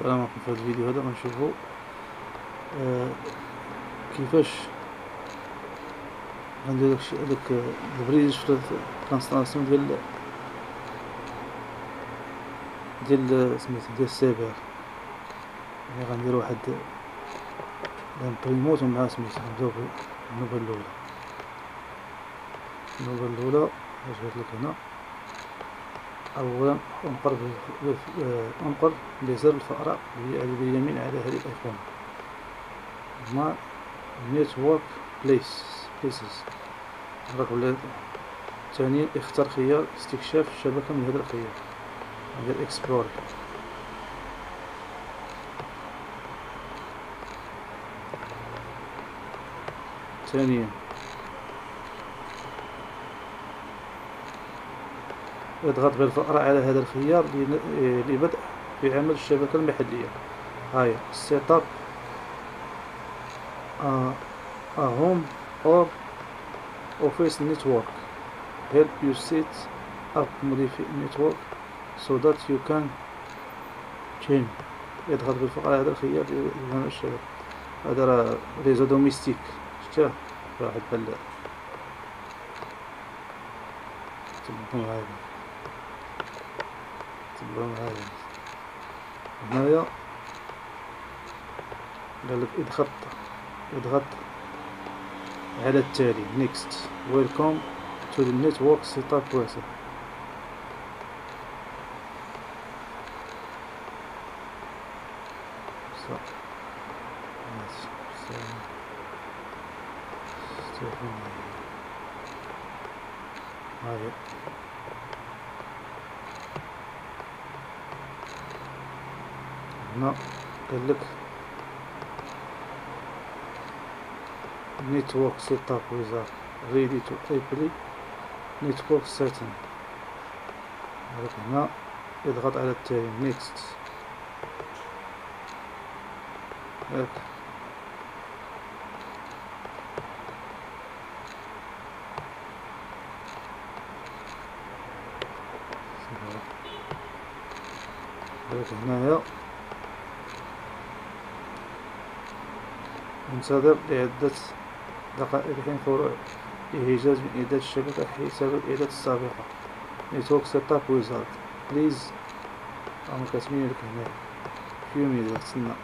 السلام عليكم. في هذا الفيديو هذا غنشوفو كيفاش غندير داك البريدج في الانستالاسيون ديال سميتو ديال السيرفر. يعني غندير واحد لامبريموت ومع سميتو غنبداو بالنوبة الأولى. اش قلت لك هنا؟ اولا انقر بزر الفأرة باليمين على هذه الايقونة مع نيتورك بليسز. ولا ثانيا اختر خيار استكشاف الشبكة من هذا الخيار، ندير اكسبلور. ثانيا اضغط بالفأرة على هذا الخيار لبدء في عمل الشبكة المحلية. هاي سيت اب a home or office network. Help you set up network so that you can change. اضغط بالفأرة على هذا الخيار لعمل الشبكة. هذا راه ريزو دوميستيك، شتاه واحد بحال تبعو معايا هنايا. قالك اضغط على التالي next. welcome to the network setup process. هنا قالك network setup wizard ready to apply network setting. هنا اضغط على التالي next. هنايا انتظر لعدة دقائق حين فور إعجاز من إعداد الشبكة حساب الإعداد السابقة. نيتورك سيت اب ويزارد بليز. راهم كاتبين لك هنا فيو مينيت. تسنى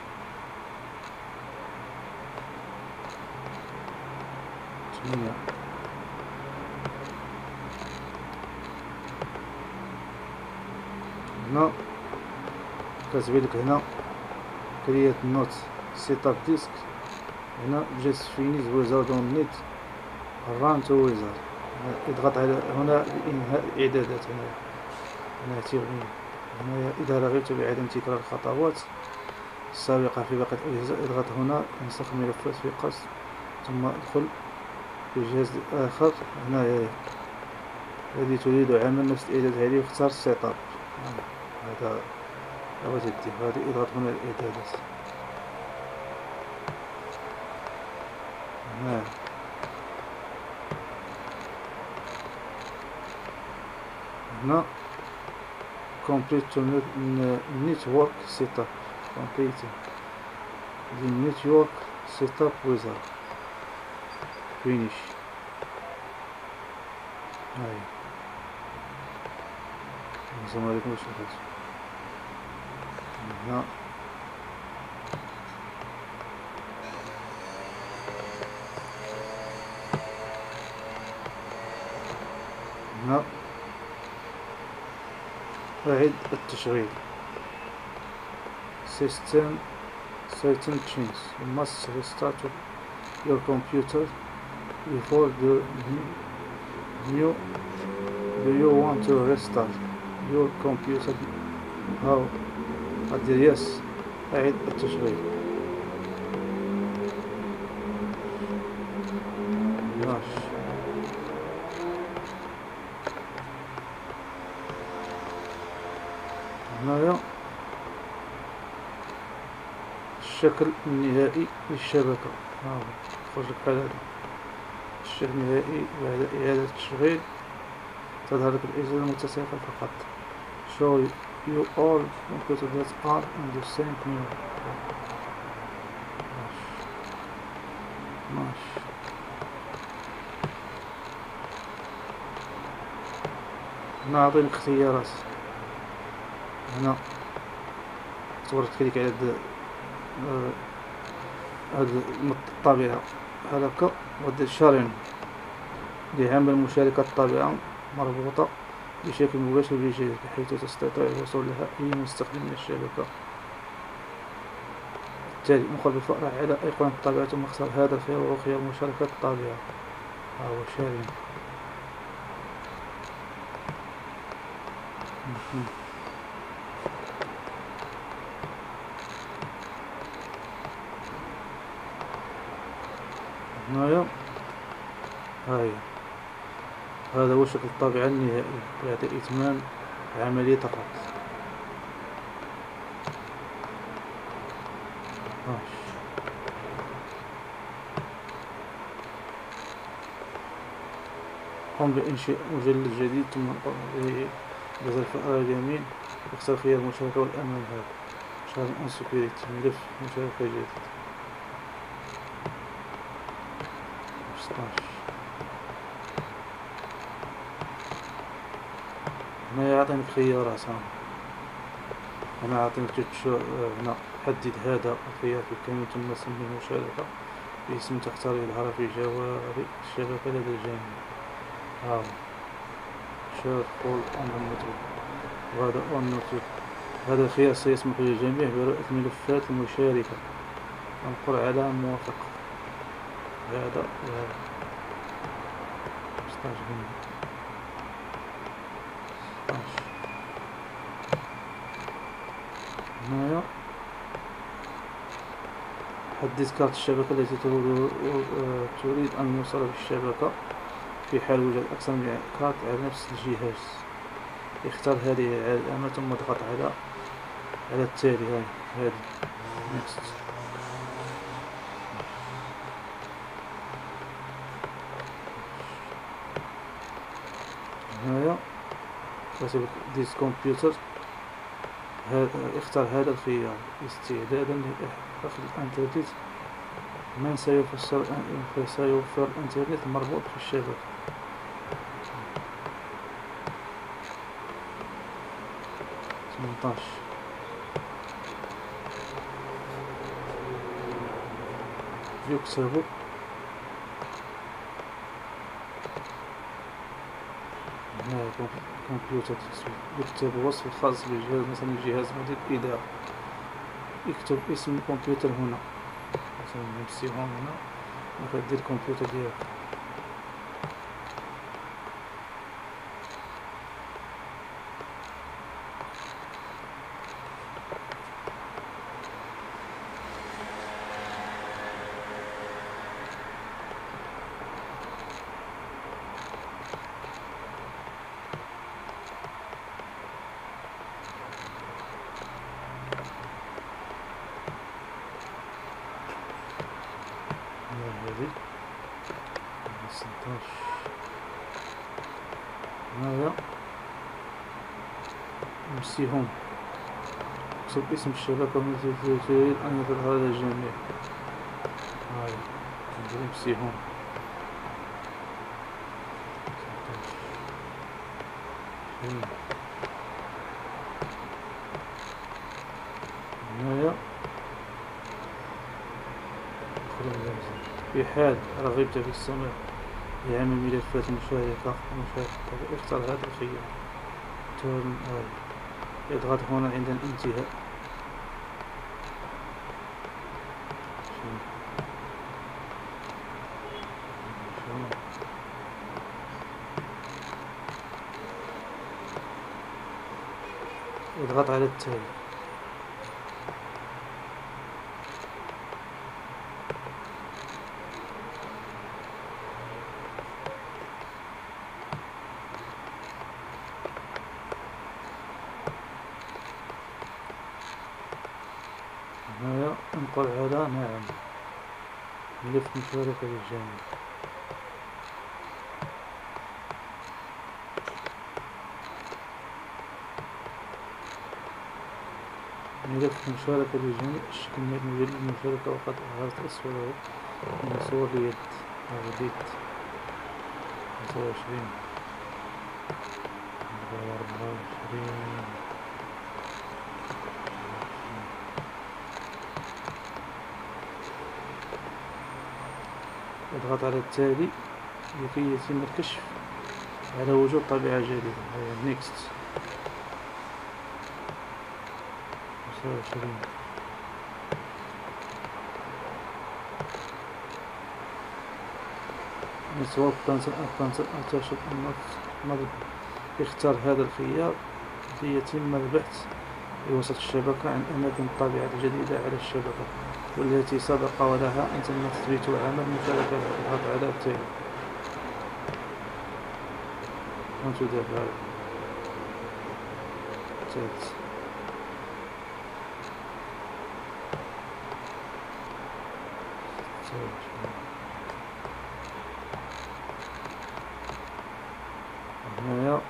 هنا كاتبين لك هنا كريات نوت سيت اب ديسك. هنا جاست فينيز ويزارد اون نيت ران تو ويزارد. اضغط على هنا لإنهاء الإعدادات. هنا تيغني هنا إذا رغبت بعدم تكرار الخطوات السابقة في باقي الأجهزة اضغط هنا انسخ ملفات في قص ثم ادخل في جهاز آخر. هنا الذي تريد عمل نفس الإعداد عليه واختار سيت اب. هذا هو جدي. هذه اضغط هنا الإعدادات. هنا complete to network setup. complete the network setup wizard finish. هاي السلام عليكم. هنا أعد التشغيل. system change. You must restart your computer before the new. Do you want to restart your computer? How? أدير yes. أعد التشغيل. ماشي. هنايا الشكل النهائي للشبكة. خرج لك على هذا الشكل النهائي بعد إعادة التشغيل. تظهر لك الأجهزة المتصلة فقط. show you all computer that are in the same community. ماشي. هنا أعطيني اختيارات. هنا تصور تكليك على هاد الطبيعة هذاك ودير شارين لعمل مشاركة الطبيعة مربوطة بشكل مباشر بجهازك بحيث تستطيع الوصول لها أي مستخدم من الشبكة. بالتالي مقابل الفأرة على أيقونة الطبيعة ثم اختار هذا الخيار وهو خيار مشاركة الطبيعة. هو شارين. هنايا هاي هذا هو شكل الطابعة النهائي يعطي إتمام عملية فقط. قم بإنشاء مجلد جديد ثم بزر الفأرة اليمين واختار خيار المشاركة والأمان. هذا شارع أون سيكوريتي ملف مشاركة جديد 16. هنا يعطيني خيارات. هنا يعطيني هنا حدد هذا الخيار في الكلمة ثم سمي المشاركة باسم تختار يظهر في جواب الشبكة لدى الجميع. شير all on the network. وهذا on network. هذا الخيار سيسمح للجميع برؤية الملفات المشاركة. انقر على موافقة. هذا وهذا 16 هنايا حدد كارت الشبكة التي تريد أن يوصل بالشبكة في حال وجد أكثر من كارت على نفس الجهاز. اختار هذه العلامة ثم اضغط على التالي. هذه next. هنايا كاتب this computer. اختار هذا الخيار استعدادا لأخذ الانترنت. من سيوفر الانترنت المربوط في الشبكة. 18 يكتب هنا كمبيوتر يكتب وصف الخاص بالجهاز مثلا جهاز مدير إدارة. يكتب اسم الكمبيوتر هنا مثلا نمسي هنا نخدي الكمبيوتر ديالك. هنايا نمسي هون اكتب اسم الشبكة التي تريد أن تظهر للجميع. هاي نمسي هون هنايا في حال رغبت في السماع لعمل ملفات مشاركة اختر هذا الخيار تورن اضغط هنا عند الانتهاء. اضغط على التالي. هنايا انقل على نعم ملف مشاركة للجميع. ملف مشاركة لجميع الكميات مجرد المشاركة وقد أظهرت أسفله من صور اليد اليد 25 24 اضغط على التالي لكي يتم الكشف على وجود طبيعة جديدة. هي next 25 نسواب كانسل أتشف النظر. اختار هذا الخيار ليتم البحث في وسط الشبكة عن أماكن الطابعة الجديدة على الشبكة والتي سبق ولها أن تم تثبيت عمل مشاركة. اضغط على التالي وانتظر هذا تالت هنايا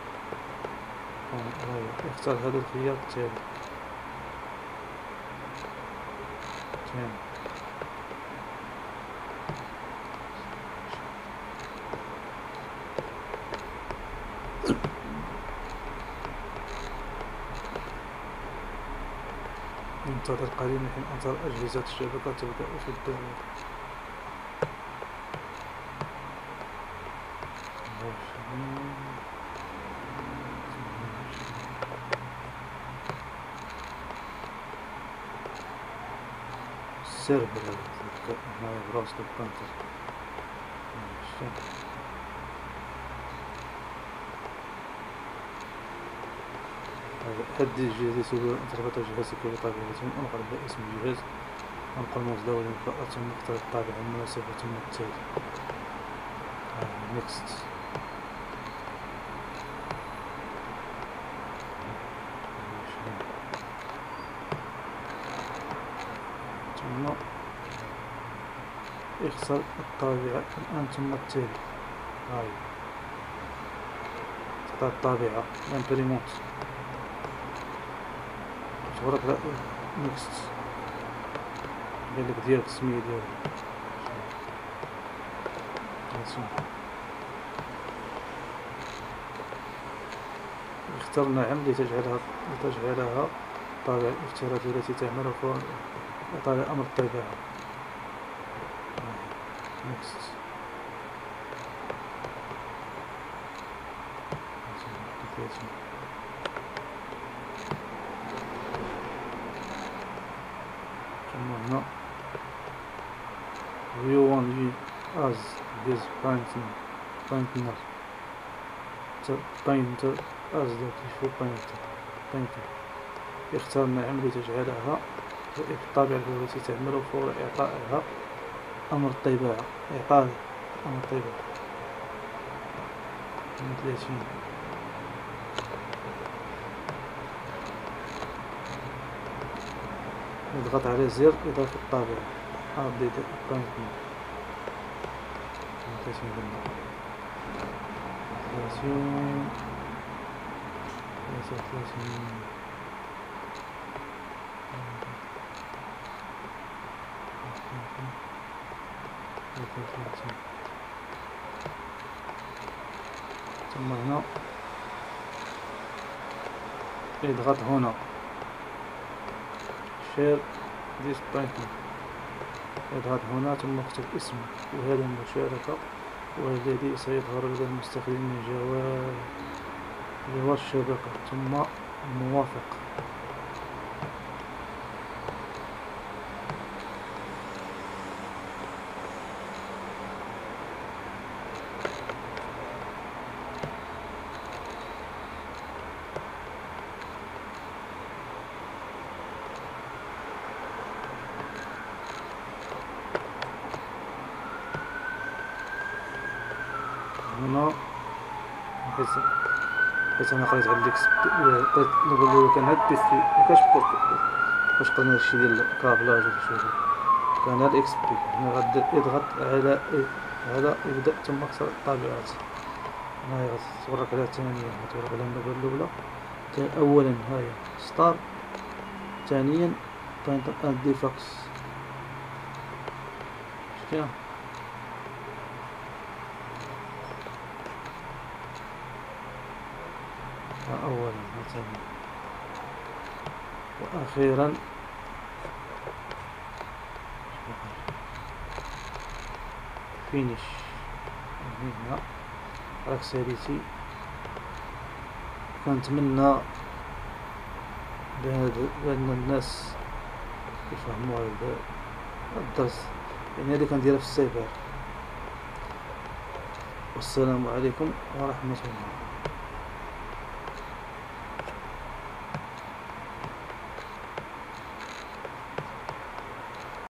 اختار هذا الخيار التالي انتظر قليلا حين أنظر أجهزة الشبكة تبدأ في الدوام. السيرفر هذا براس الكونتر حدد الجهاز يسوي أن تربط جهازك بطابعة. انقل باسم الجهاز، انقل مصدر المكافأة، ثم اختار الطابعة المناسبة ثم التالي next. ثم اختر الطابعة الآن ثم التالي. هاي تختار الطابعة الامبريمونت تغرق next. قالك ديالك السمية ديالك اختر نعم لتجعلها طابعة الافتراضية التي تعمل فور إعطاء أمر الطابعة next. ثم هنا view one as this pointer as the default pointer. اختار نعم لتجعلها الطابعة التي تعمل فور إعطائها أمر الطباعة. 30. نضغط على زر إضافة الطابعة update appointment 30. ثم هنا اضغط هنا share this appointment. اضغط هنا ثم اكتب اسمك وهذا المشاركة والذي سيظهر لدى المستخدمين جوار الشبكة ثم موافق. هنا حيت انا قريت على بقيت نقول كان هاد البيستي مكاش واش قلنا هادشي ديال الكابلاج ولا شي كان هاد اكس بي. هنا غادير اضغط على يبدا ثم اكسر الطابعات. هنا غتورك على الثانية غتورك على النوبة الأولى. أولا هاهي ستار ثانيا ديفاكس شتيها أولا مثلا وأخيرا فينيش هنا أكساليتي. كنتمنى بأن الناس يفهموا هذا الدرس، يعني هذه كنديرها في السايبر. والسلام عليكم ورحمة الله.